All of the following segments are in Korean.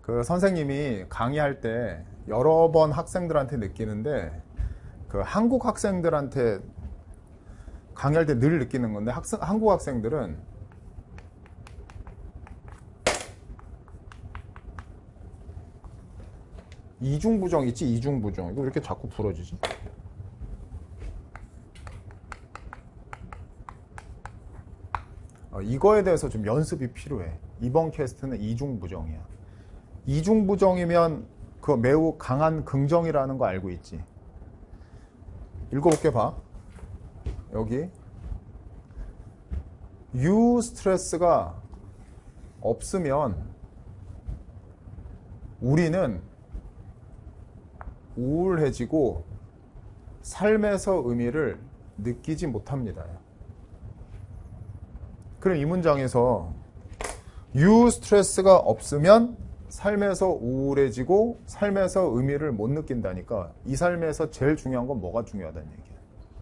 그 선생님이 강의할 때 여러 번 학생들한테 느끼는데 그 한국 학생들한테 강의할 때 늘 느끼는 건데 한국 학생들은 이중부정 있지? 이중부정. 이거 왜 이렇게 자꾸 부러지지? 이거에 대해서 좀 연습이 필요해. 이번 캐스트는 이중부정이야. 이중부정이면 그거 매우 강한 긍정이라는 거 알고 있지? 읽어볼게 봐. 여기 유 스트레스가 없으면 우리는 우울해지고 삶에서 의미를 느끼지 못합니다. 그럼 이 문장에서 유 스트레스가 없으면 삶에서 우울해지고 삶에서 의미를 못 느낀다니까 이 삶에서 제일 중요한 건 뭐가 중요하다는 얘기야.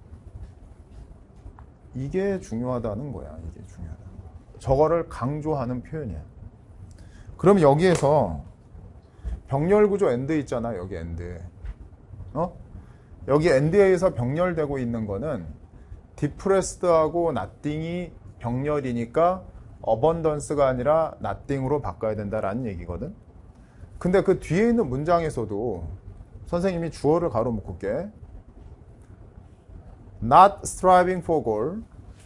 이게 중요하다는 거야. 이게 중요하다는 거야. 저거를 강조하는 표현이야. 그럼 여기에서 병렬구조 엔드 있잖아. 여기 엔드. 여기 엔드에서 병렬되고 있는 거는 디프레스드하고 나띵이 병렬이니까 어번던스가 아니라 나띵으로 바꿔야 된다라는 얘기거든. 근데 그 뒤에 있는 문장에서도 선생님이 주어를 가로 묶을게. Not striving for goal,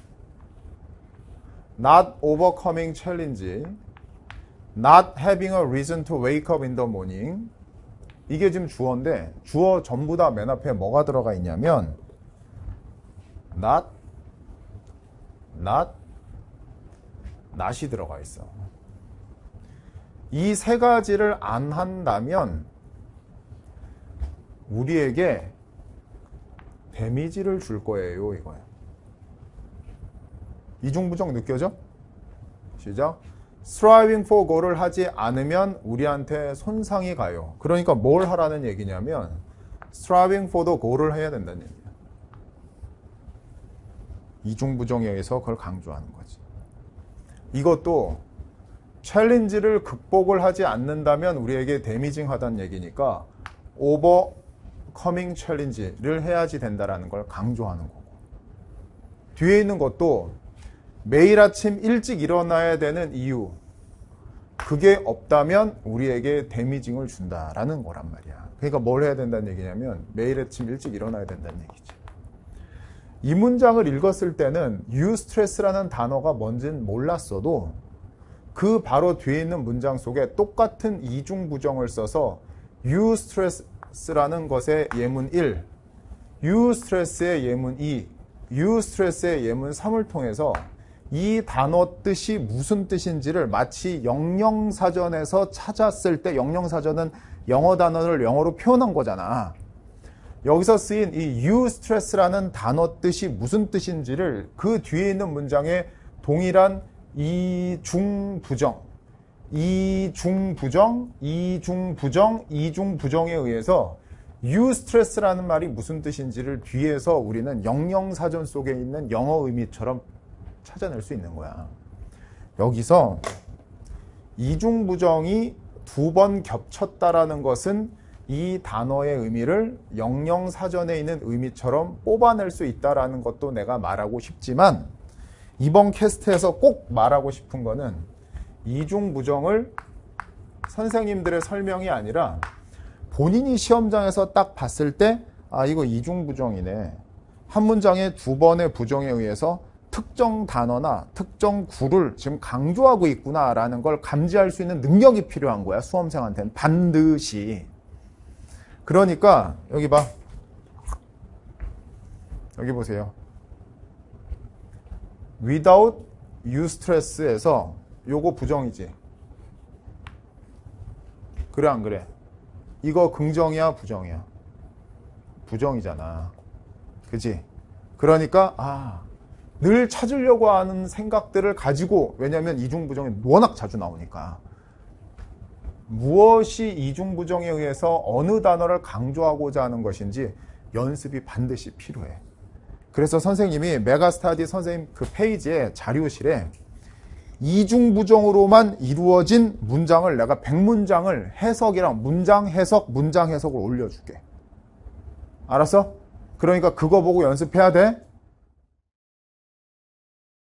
not overcoming challenge, not having a reason to wake up in the morning. 이게 지금 주어인데 주어 전부 다 맨 앞에 뭐가 들어가 있냐면 not이 들어가 있어. 이 세 가지를 안 한다면 우리에게 데미지를 줄 거예요. 이거야. 이중부정 느껴져? 시작. striving for goal을 하지 않으면 우리한테 손상이 가요. 그러니까 뭘 하라는 얘기냐면 striving for the goal을 해야 된다는 얘기야. 이중부정에 의해서 그걸 강조하는 거지. 이것도 챌린지를 극복을 하지 않는다면 우리에게 데미징하다는 얘기니까 오버커밍 챌린지를 해야지 된다라는 걸 강조하는 거고, 뒤에 있는 것도 매일 아침 일찍 일어나야 되는 이유, 그게 없다면 우리에게 데미징을 준다라는 거란 말이야. 그러니까 뭘 해야 된다는 얘기냐면 매일 아침 일찍 일어나야 된다는 얘기지. 이 문장을 읽었을 때는 유스트레스라는 단어가 뭔지는 몰랐어도 그 바로 뒤에 있는 문장 속에 똑같은 이중부정을 써서 유스트레스라는 것의 예문 1, 유스트레스의 예문 2, 유스트레스의 예문 3을 통해서 이 단어 뜻이 무슨 뜻인지를 마치 영영사전에서 찾았을 때, 영영사전은 영어 단어를 영어로 표현한 거잖아. 여기서 쓰인 이 유스트레스라는 단어 뜻이 무슨 뜻인지를 그 뒤에 있는 문장에 동일한 이중부정에 의해서 유스트레스라는 말이 무슨 뜻인지를 뒤에서 우리는 영영사전 속에 있는 영어 의미처럼 찾아낼 수 있는 거야. 여기서 이중부정이 두 번 겹쳤다라는 것은 이 단어의 의미를 영영사전에 있는 의미처럼 뽑아낼 수 있다라는 것도 내가 말하고 싶지만, 이번 캐스트에서 꼭 말하고 싶은 거는 이중부정을 선생님들의 설명이 아니라 본인이 시험장에서 딱 봤을 때 아, 이거 이중부정이네. 한 문장에 두 번의 부정에 의해서 특정 단어나 특정 구를 지금 강조하고 있구나라는 걸 감지할 수 있는 능력이 필요한 거야. 수험생한테는 반드시. 그러니까 여기 봐. 여기 보세요. without eustress에서 요거 부정이지. 그래 안 그래? 이거 긍정이야 부정이야? 부정이잖아. 그지? 그러니까 늘 찾으려고 하는 생각들을 가지고, 왜냐하면 이중부정이 워낙 자주 나오니까 무엇이 이중부정에 의해서 어느 단어를 강조하고자 하는 것인지 연습이 반드시 필요해. 그래서 선생님이 메가스타디 선생님 그 페이지에 자료실에 이중부정으로만 이루어진 문장을 내가 100문장을 해석이랑 문장 해석을 올려줄게. 알았어? 그러니까 그거 보고 연습해야 돼.